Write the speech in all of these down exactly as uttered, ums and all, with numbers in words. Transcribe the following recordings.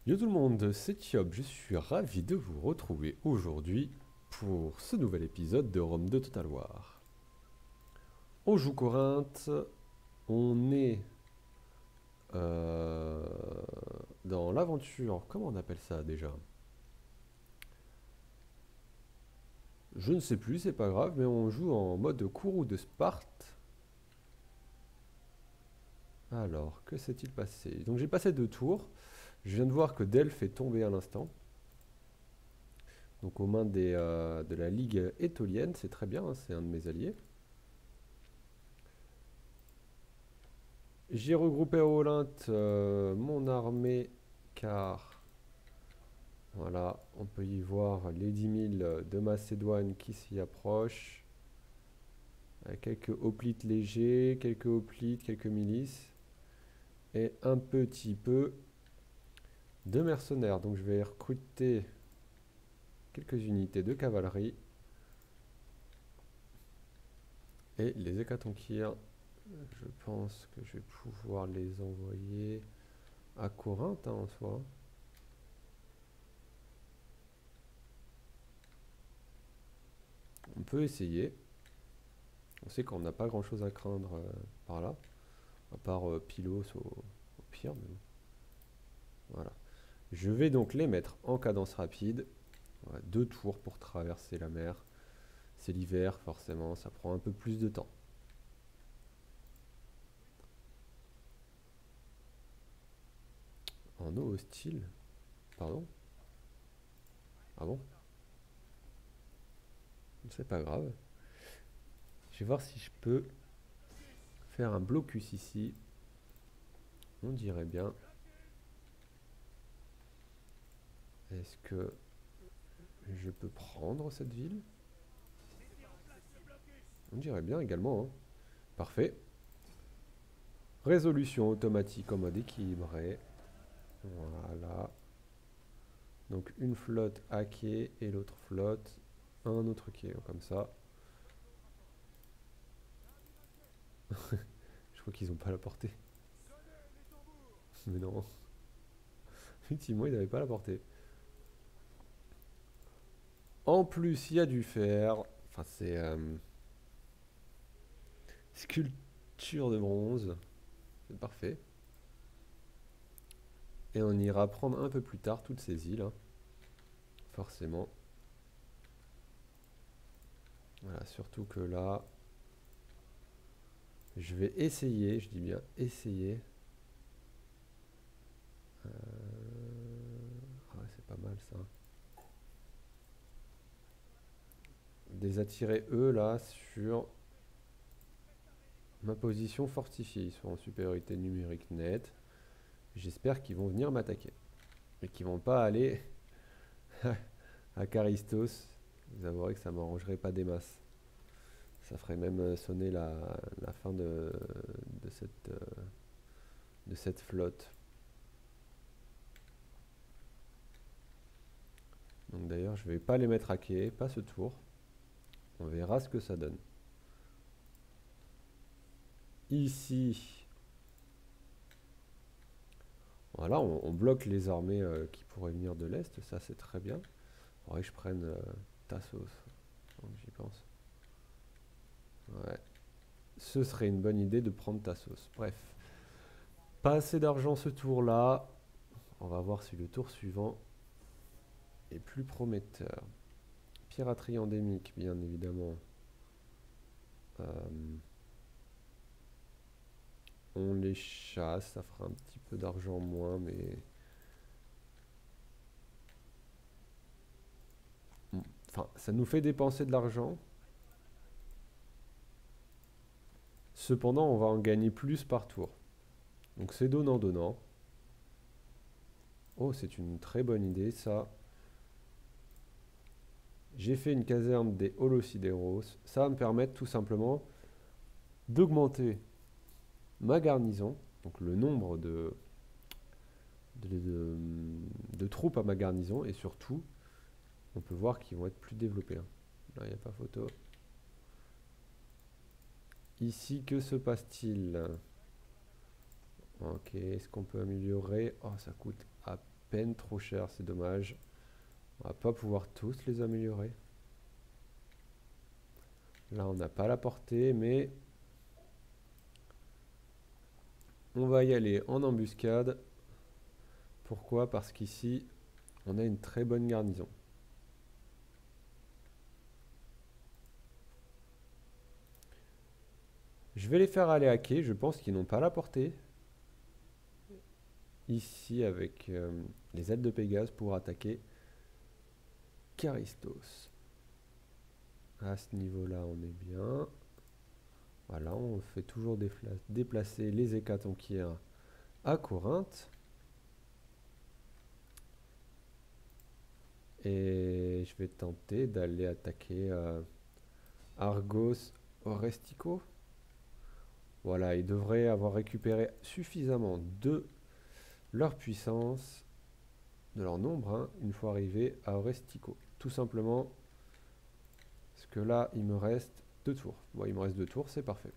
Yo tout le monde, c'est Tiob, je suis ravi de vous retrouver aujourd'hui pour ce nouvel épisode de Rome de Total War. On joue Corinthe, on est euh, dans l'aventure, comment on appelle ça déjà? Je ne sais plus, c'est pas grave, mais on joue en mode Kourou de Sparte. Alors, que s'est-il passé? Donc j'ai passé deux tours, je viens de voir que Delphes est tombé à l'instant. Donc aux mains des, euh, de la Ligue étolienne, c'est très bien, hein, c'est un de mes alliés. J'ai regroupé à Olympe euh, mon armée car voilà, on peut y voir les dix mille de Macédoine qui s'y approchent. Euh, Quelques hoplites légers, quelques hoplites, quelques milices et un petit peu de mercenaires. Donc je vais recruter quelques unités de cavalerie et les hécatonkir. Je pense que je vais pouvoir les envoyer à Corinthe hein, en soi. On peut essayer. On sait qu'on n'a pas grand chose à craindre euh, par là, à part euh, Pylos au, au pire, mais bon. Voilà. Je vais donc les mettre en cadence rapide. Voilà, deux tours pour traverser la mer. C'est l'hiver, forcément, ça prend un peu plus de temps. En eau hostile? Pardon? Ah bon? C'est pas grave. Je vais voir si je peux faire un blocus ici. On dirait bien. Est-ce que je peux prendre cette ville? On dirait bien également. Hein. Parfait. Résolution automatique en mode équilibré. Voilà. Donc une flotte à quai et l'autre flotte un autre quai, comme ça. Je crois qu'ils n'ont pas la portée. Mais non. Effectivement, ils n'avaient pas la portée. En plus, il y a du fer. Enfin, c'est euh, sculpture de bronze. C'est parfait. Et on ira prendre un peu plus tard toutes ces îles. Hein. Forcément. Voilà, surtout que là, je vais essayer, je dis bien essayer. Euh... Ah ouais, c'est pas mal ça. Des attirer eux là sur ma position fortifiée. Ils sont en supériorité numérique nette. J'espère qu'ils vont venir m'attaquer. Et qu'ils vont pas aller à Caristos. Vous avouerez que ça m'arrangerait pas des masses. Ça ferait même sonner la, la fin de, de, cette, euh, de cette flotte. Donc d'ailleurs, je vais pas les mettre à quai, pas ce tour. On verra ce que ça donne. Ici, voilà, on, on bloque les armées euh, qui pourraient venir de l'Est. Ça, c'est très bien. Il faudrait que je prenne euh, Tassos. Donc j'y pense. Ouais. Ce serait une bonne idée de prendre Tassos. Bref. Pas assez d'argent ce tour-là. On va voir si le tour suivant est plus prometteur. Piraterie endémique, bien évidemment. Euh, on les chasse, ça fera un petit peu d'argent moins, mais... Enfin, ça nous fait dépenser de l'argent. Cependant, on va en gagner plus par tour. Donc c'est donnant-donnant. Oh, c'est une très bonne idée, ça. J'ai fait une caserne des Holocideros. Ça va me permettre tout simplement d'augmenter ma garnison, donc le nombre de, de, de, de troupes à ma garnison, et surtout, on peut voir qu'ils vont être plus développés. Hein. Là, il n'y a pas photo. Ici, que se passe-t-il? Ok, est-ce qu'on peut améliorer? Oh, ça coûte à peine trop cher, c'est dommage. On va pas pouvoir tous les améliorer. Là, on n'a pas la portée, mais on va y aller en embuscade. Pourquoi? Parce qu'ici, on a une très bonne garnison. Je vais les faire aller à quai, je pense qu'ils n'ont pas la portée. Ici, avec euh, les ailes de Pégase pour attaquer Charistos. À ce niveau-là, on est bien. Voilà, on fait toujours déplacer les hécatonchières à Corinthe. Et je vais tenter d'aller attaquer euh, Argos Orestico. Voilà, ils devraient avoir récupéré suffisamment de leur puissance, de leur nombre, hein, une fois arrivé à Orestico. Tout simplement, parce que là, il me reste deux tours. Bon, il me reste deux tours, c'est parfait.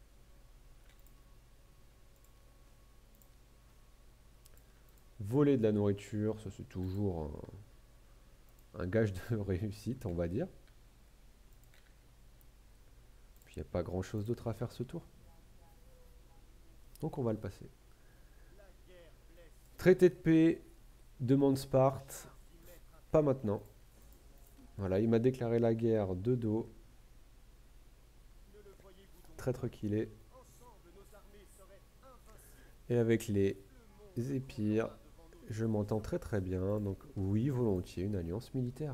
Voler de la nourriture, ça c'est toujours un, un gage de réussite, on va dire. Puis il n'y a pas grand chose d'autre à faire ce tour. Donc on va le passer. Traité de paix, demande Sparte, pas maintenant. Voilà, il m'a déclaré la guerre de dos. Traître qu'il est. Et avec les épires, je m'entends très très bien. Donc oui, volontiers, une alliance militaire.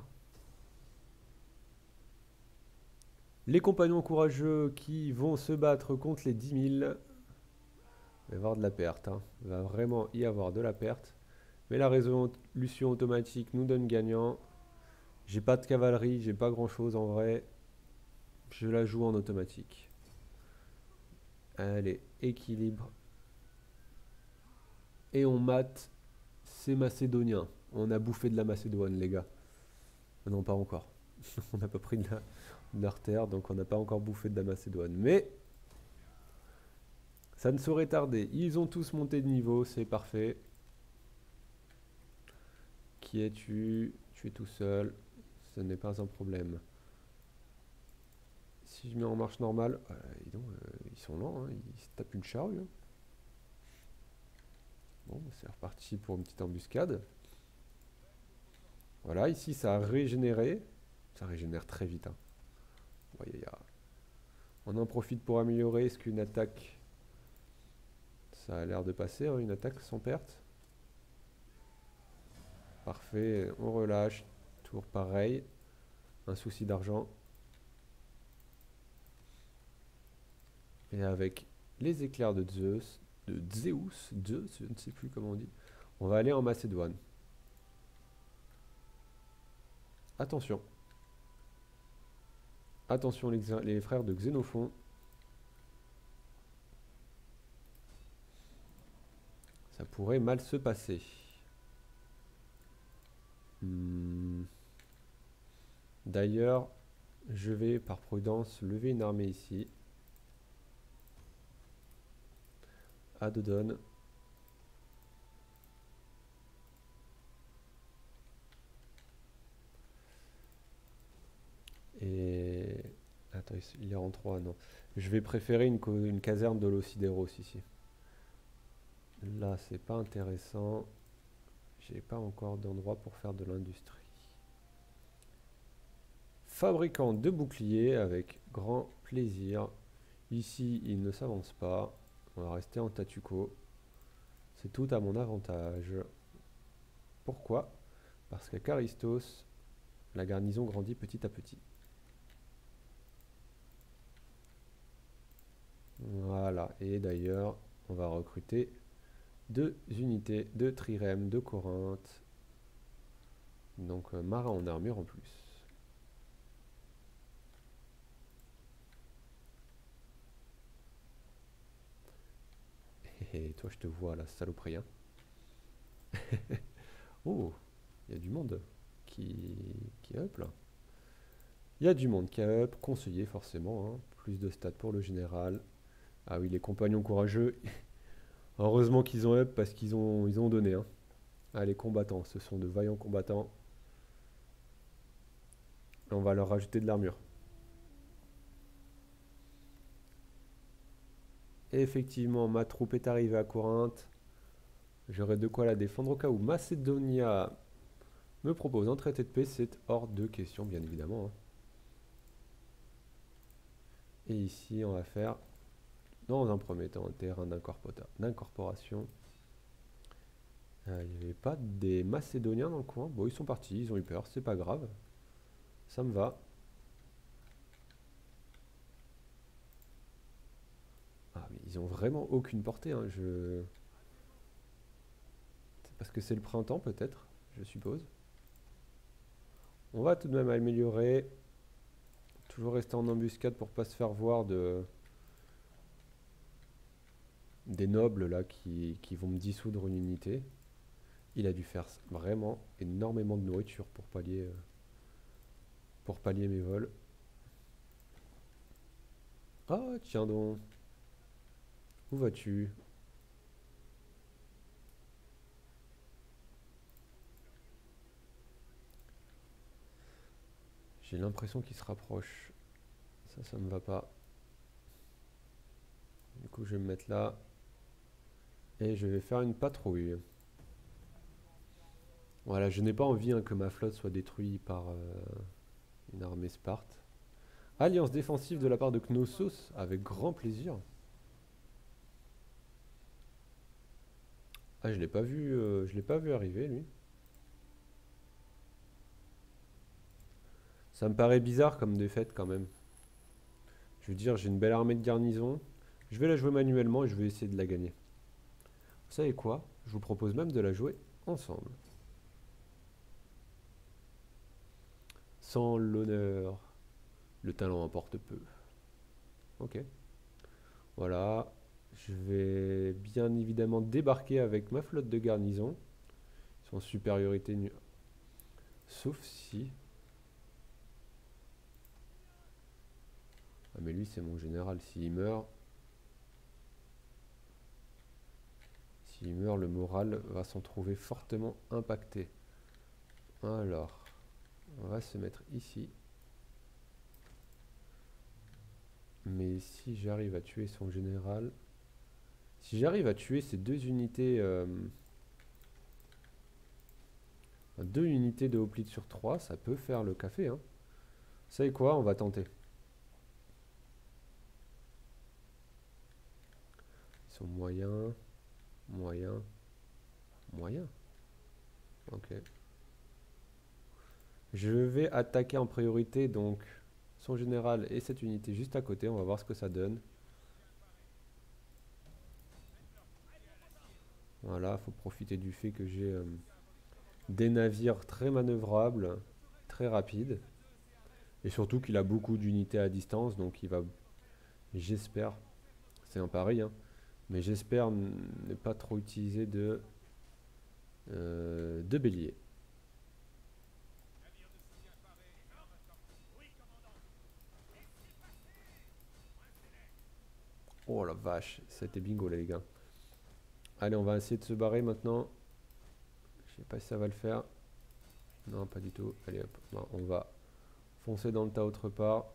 Les compagnons courageux qui vont se battre contre les dix mille. Il va y avoir de la perte. Hein. Il va vraiment y avoir de la perte. Mais la résolution automatique nous donne gagnant. J'ai pas de cavalerie, j'ai pas grand chose en vrai. Je la joue en automatique. Allez, équilibre. Et on mate ces Macédoniens. On a bouffé de la Macédoine, les gars. Non, pas encore. On n'a pas pris de, la, de leur terre, donc on n'a pas encore bouffé de la Macédoine. Mais ça ne saurait tarder. Ils ont tous monté de niveau, c'est parfait. Qui es-tu? Tu es tout seul. Ce n'est pas un problème. Si je mets en marche normale, euh, dis donc, euh, ils sont lents, hein, ils se tapent une charrue. Hein. Bon, c'est reparti pour une petite embuscade. Voilà, ici ça a régénéré. Ça régénère très vite. Hein. Ouais, y a... On en profite pour améliorer. Est-ce qu'une attaque... Ça a l'air de passer, hein, une attaque sans perte. Parfait, on relâche. Tour pareil. Un souci d'argent. Et avec les éclairs de Zeus, de Zeus, Zeus, je ne sais plus comment on dit, on va aller en Macédoine. Attention. Attention les, les frères de Xénophon. Ça pourrait mal se passer. Hmm. D'ailleurs, je vais par prudence lever une armée ici. À Dodone. Et... Attends, il est en trois, non. Je vais préférer une, une caserne de l'Ocideros ici. Là, c'est pas intéressant. J'ai pas encore d'endroit pour faire de l'industrie. Fabricant de boucliers avec grand plaisir. Ici, il ne s'avance pas. On va rester en statu quo. C'est tout à mon avantage. Pourquoi? Parce qu'à Charistos, la garnison grandit petit à petit. Voilà. Et d'ailleurs, on va recruter deux unités de trirème de Corinthe. Donc, euh, marin en armure en plus. Et toi, je te vois, la saloperie. Hein. Oh, il y a du monde qui, qui up là. Il y a du monde qui a up, conseiller forcément. Hein. Plus de stats pour le général. Ah oui, les compagnons courageux. Heureusement qu'ils ont up parce qu'ils ont, ils ont donné. Hein. Allez, combattants, ce sont de vaillants combattants. On va leur rajouter de l'armure. Et effectivement, ma troupe est arrivée à Corinthe. J'aurai de quoi la défendre au cas où Macedonia me propose un traité de paix. C'est hors de question, bien évidemment. Hein. Et ici, on va faire, dans un premier temps, un terrain d'incorporation. Euh, il n'y avait pas des Macédoniens dans le coin. Bon, ils sont partis, ils ont eu peur, c'est pas grave. Ça me va. Ah, mais ils ont vraiment aucune portée. Hein. Je... C'est parce que c'est le printemps, peut-être, je suppose. On va tout de même améliorer. Toujours rester en embuscade pour pas se faire voir de... des nobles là qui, qui vont me dissoudre une unité. Il a dû faire vraiment énormément de nourriture pour pallier, euh, pour pallier mes vols. Ah, tiens donc. Où vas-tu? J'ai l'impression qu'il se rapproche. Ça, ça me va pas. Du coup, je vais me mettre là. Et je vais faire une patrouille. Voilà, je n'ai pas envie hein, que ma flotte soit détruite par euh, une armée sparte. Alliance défensive de la part de Knossos, avec grand plaisir. Ah, je l'ai pas vu, euh, je l'ai pas vu arriver, lui. Ça me paraît bizarre comme défaite quand même. Je veux dire, j'ai une belle armée de garnison. Je vais la jouer manuellement et je vais essayer de la gagner. Vous savez quoi? Je vous propose même de la jouer ensemble. Sans l'honneur, le talent importe peu. Ok. Voilà. Je vais bien évidemment débarquer avec ma flotte de garnison. Ils sont en supériorité nu. Sauf si... Ah mais lui c'est mon général. S'il meurt... S'il meurt, le moral va s'en trouver fortement impacté. Alors... On va se mettre ici. Mais si j'arrive à tuer son général... Si j'arrive à tuer ces deux unités... Euh, deux unités de hoplite sur trois, ça peut faire le café. Hein. Vous savez quoi? On va tenter. Ils sont moyens... Moyens... Moyens. Ok. Je vais attaquer en priorité donc son général et cette unité juste à côté. On va voir ce que ça donne. Voilà, faut profiter du fait que j'ai euh, des navires très manœuvrables, très rapides. Et surtout qu'il a beaucoup d'unités à distance, donc il va, j'espère, c'est un pari, hein, mais j'espère ne pas trop utiliser de, euh, de bélier. Oh la vache, c'était bingo là les gars. Allez, on va essayer de se barrer maintenant. Je sais pas si ça va le faire. Non, pas du tout. Allez hop, non, on va foncer dans le tas autre part.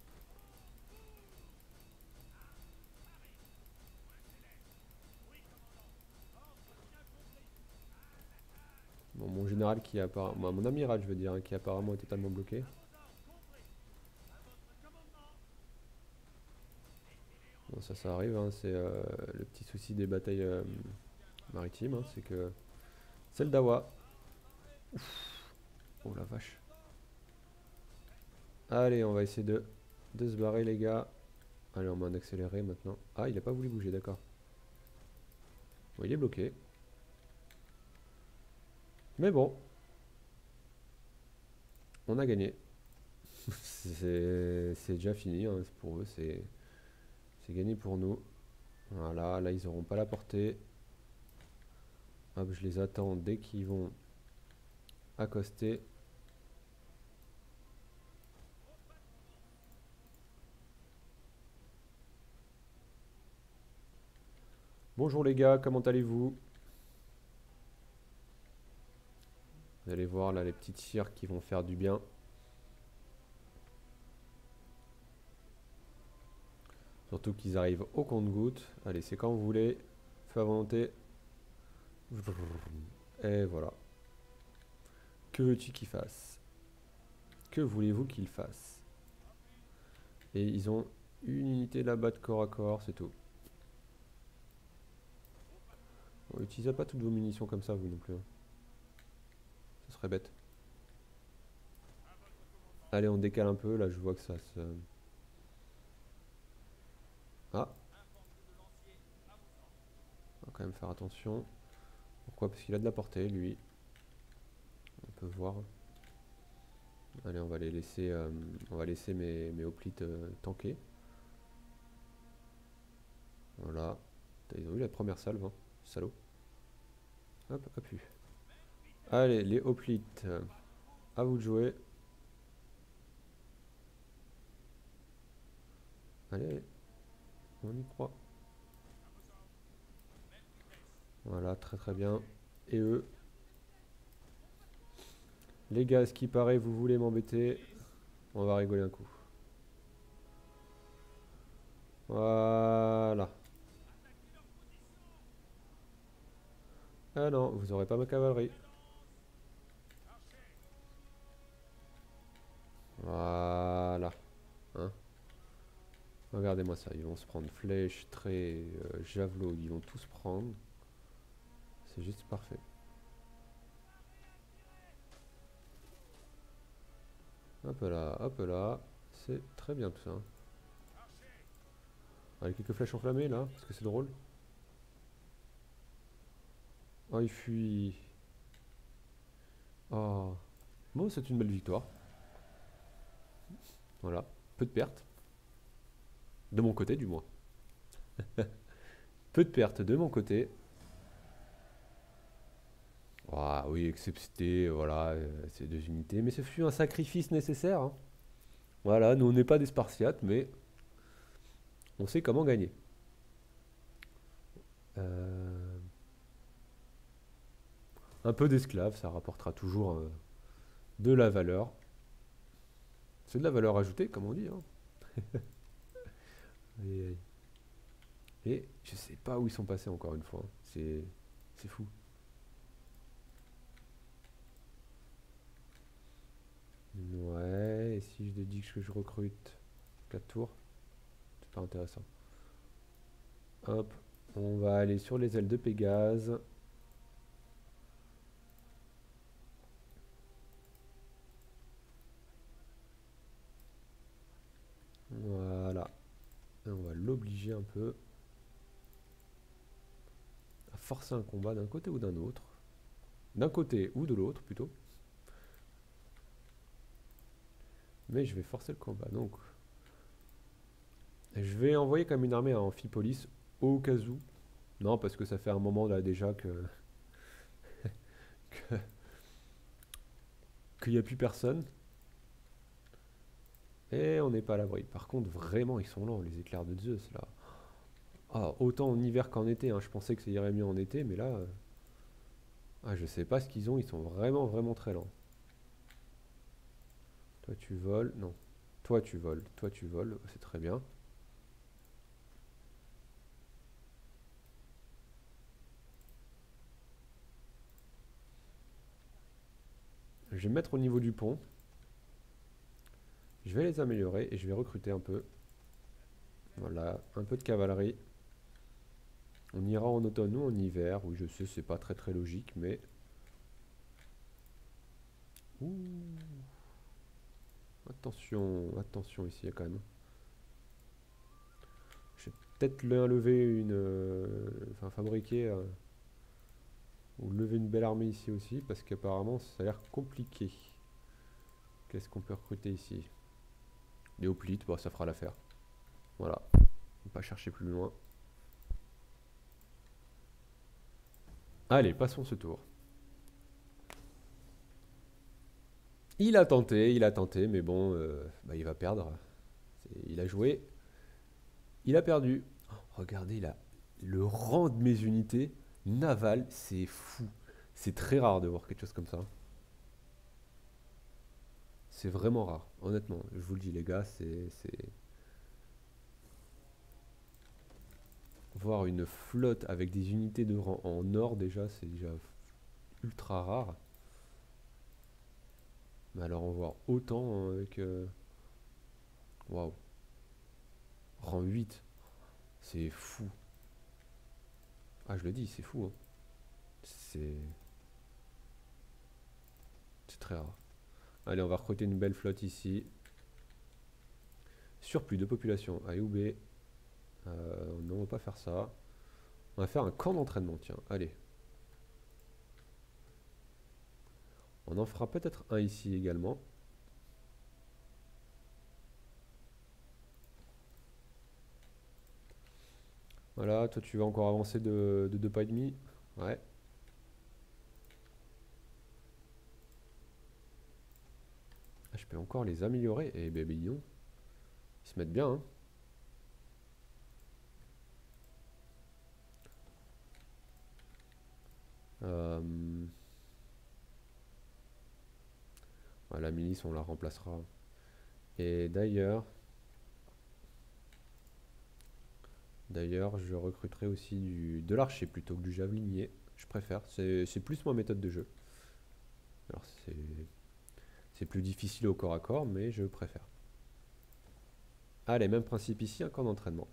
Bon, mon général qui apparemment, mon amiral je veux dire, hein, qui apparemment est totalement bloqué. Bon, ça, ça arrive, hein, c'est euh, le petit souci des batailles euh, maritimes, hein, c'est que c'est le Dawa. Ouf. Oh la vache. Allez, on va essayer de, de se barrer les gars. Allez, on va en accélérer maintenant. Ah, il a pas voulu bouger, d'accord. Bon, il est bloqué. Mais bon, on a gagné. C'est déjà fini, hein, pour eux, c'est gagné pour nous. Voilà, là ils auront pas la portée. Hop, je les attends dès qu'ils vont accoster. Bonjour les gars, comment allez-vous? Vous allez voir là les petits tirs qui vont faire du bien. Surtout qu'ils arrivent au compte-gouttes. Allez, c'est quand vous voulez. Feu à volonté. Et voilà. Que veux-tu qu'il fasse? Que voulez-vous qu'il fasse? Et ils ont une unité là-bas de corps à corps, c'est tout. Bon, utilisez pas toutes vos munitions comme ça, vous non plus. Hein. Ça serait bête. Allez, on décale un peu. Là, je vois que ça se... Ah. On va quand même faire attention. Pourquoi? Parce qu'il a de la portée, lui. On peut voir. Allez, on va les laisser, euh, on va laisser mes, mes hoplites euh, tanker. Voilà. Ils ont eu la première salve, hein, salaud. Hop, hop. Allez, les hoplites. Euh, à vous de jouer. Allez, on y croit. Voilà, très très bien. Et eux. Les gars, ce qui paraît, vous voulez m'embêter. On va rigoler un coup. Voilà. Ah non, vous aurez pas ma cavalerie. Voilà. Hein? Regardez-moi ça, ils vont se prendre flèche, trait, euh, javelot, ils vont tous prendre. C'est juste parfait. Hop là, hop là. C'est très bien tout ça. Avec quelques flèches enflammées là, parce que c'est drôle. Oh, il fuit. Oh. Bon, c'est une belle victoire. Voilà. Peu de pertes. De mon côté, du moins. Peu de pertes de mon côté. Oh, oui, excepté, voilà, euh, ces deux unités. Mais ce fut un sacrifice nécessaire. Hein. Voilà, nous on n'est pas des Spartiates, mais on sait comment gagner. Euh, un peu d'esclaves, ça rapportera toujours euh, de la valeur. C'est de la valeur ajoutée, comme on dit. Hein. Et, et je sais pas où ils sont passés encore une fois. Hein. C'est c'est fou. Ouais, et si je dis que je recrute quatre tours, c'est pas intéressant. Hop, on va aller sur les ailes de Pégase. Voilà. Et on va l'obliger un peu à forcer un combat d'un côté ou d'un autre. D'un côté ou de l'autre plutôt. Mais je vais forcer le combat. Donc, je vais envoyer comme une armée à Amphipolis au cas où. Non, parce que ça fait un moment là déjà que que- qu'il n'y a plus personne. Et on n'est pas à l'abri. Par contre, vraiment, ils sont lents, les éclairs de Zeus là. Ah, autant en hiver qu'en été. Hein. Je pensais que ça irait mieux en été, mais là, euh, ah, je sais pas ce qu'ils ont. Ils sont vraiment, vraiment très lents. Toi, tu voles. Non. Toi, tu voles. Toi, tu voles. C'est très bien. Je vais me mettre au niveau du pont. Je vais les améliorer et je vais recruter un peu. Voilà, un peu de cavalerie. On ira en automne ou en hiver. Oui, je sais, c'est pas très très logique, mais... Ouh. Attention, attention ici quand même. Je vais peut-être lever une... euh, enfin, fabriquer... euh, ou lever une belle armée ici aussi, parce qu'apparemment ça a l'air compliqué. Qu'est-ce qu'on peut recruter ici? Les hoplites, bon, ça fera l'affaire. Voilà, on va pas chercher plus loin. Allez, passons ce tour. Il a tenté, il a tenté, mais bon, euh, bah, il va perdre. Il a joué, il a perdu. Oh, regardez là, le rang de mes unités navales, c'est fou. C'est très rare de voir quelque chose comme ça. c'est vraiment rare. Honnêtement, je vous le dis les gars, c'est... c'est- Voir une flotte avec des unités de rang en or déjà, c'est déjà ultra rare. Mais alors en voir autant avec... euh, Waouh. Rang huit, c'est fou. Ah je le dis, c'est fou. Hein. C'est... C'est très rare. Allez, on va recruter une belle flotte ici. Surplus de population à Youbé. Euh, non, on va pas faire ça. On va faire un camp d'entraînement, tiens. Allez. On en fera peut-être un ici également. Voilà, toi tu vas encore avancer de, de deux pas et demi. Ouais. Ah, je peux encore les améliorer. Eh ben, ben, dis donc. Ils se mettent bien, hein. Euh, ouais, la milice, on la remplacera. Et d'ailleurs, d'ailleurs, je recruterai aussi du, de l'archer plutôt que du javelinier. Je préfère. C'est c'est plus ma méthode de jeu. Alors, c'est c'est plus difficile au corps à corps, mais je préfère. Allez, même principe ici, un camp d'entraînement.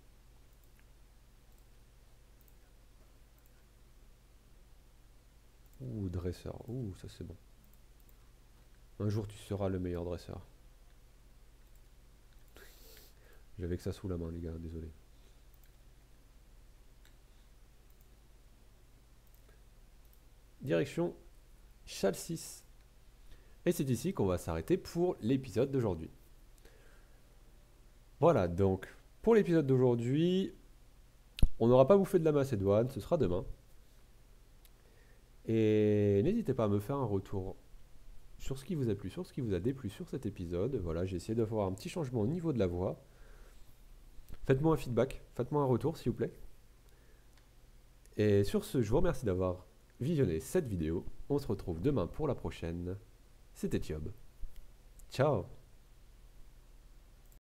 Ouh, dresseur. Ouh, ça c'est bon. Un jour, tu seras le meilleur dresseur. J'avais que ça sous la main, les gars, désolé. Direction Chalcis. Et c'est ici qu'on va s'arrêter pour l'épisode d'aujourd'hui. Voilà, donc, pour l'épisode d'aujourd'hui, on n'aura pas bouffé de la Macédoine, ce sera demain. Et n'hésitez pas à me faire un retour sur ce qui vous a plu, sur ce qui vous a déplu sur cet épisode. Voilà, j'ai essayé de faire un petit changement au niveau de la voix. Faites-moi un feedback, faites-moi un retour s'il vous plaît. Et sur ce, je vous remercie d'avoir visionné cette vidéo. On se retrouve demain pour la prochaine. C'était Thiob. Ciao.